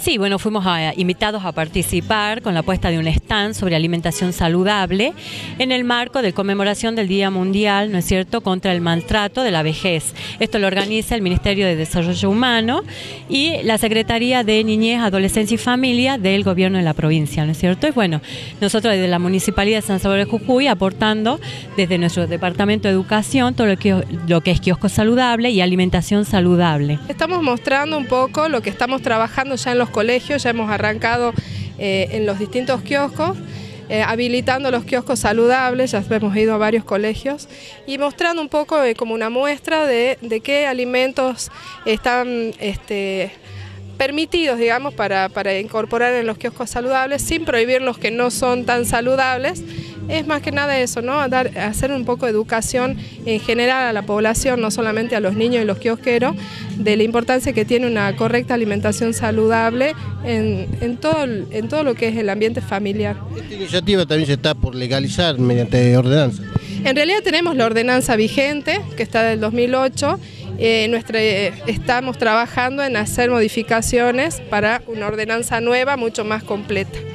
Sí, bueno, fuimos invitados a participar con la puesta de un stand sobre alimentación saludable en el marco de conmemoración del Día Mundial, ¿no es cierto?, contra el maltrato de la vejez. Esto lo organiza el Ministerio de Desarrollo Humano y la Secretaría de Niñez, Adolescencia y Familia del Gobierno de la provincia, ¿no es cierto? Y bueno, nosotros desde la Municipalidad de San Salvador de Jujuy aportando desde nuestro Departamento de Educación todo lo que es kiosco saludable y alimentación saludable. Estamos mostrando un poco lo que estamos trabajando ya en los colegios, ya hemos arrancado en los distintos kioscos, habilitando los kioscos saludables, ya hemos ido a varios colegios y mostrando un poco como una muestra de qué alimentos están permitidos, digamos, para incorporar en los kioscos saludables sin prohibir los que no son tan saludables. Es más que nada eso, ¿no? Hacer un poco de educación en general a la población, no solamente a los niños y los kiosqueros, de la importancia que tiene una correcta alimentación saludable en todo lo que es el ambiente familiar. Esta iniciativa también se está por legalizar mediante ordenanza. En realidad tenemos la ordenanza vigente, que está del 2008, estamos trabajando en hacer modificaciones para una ordenanza nueva mucho más completa.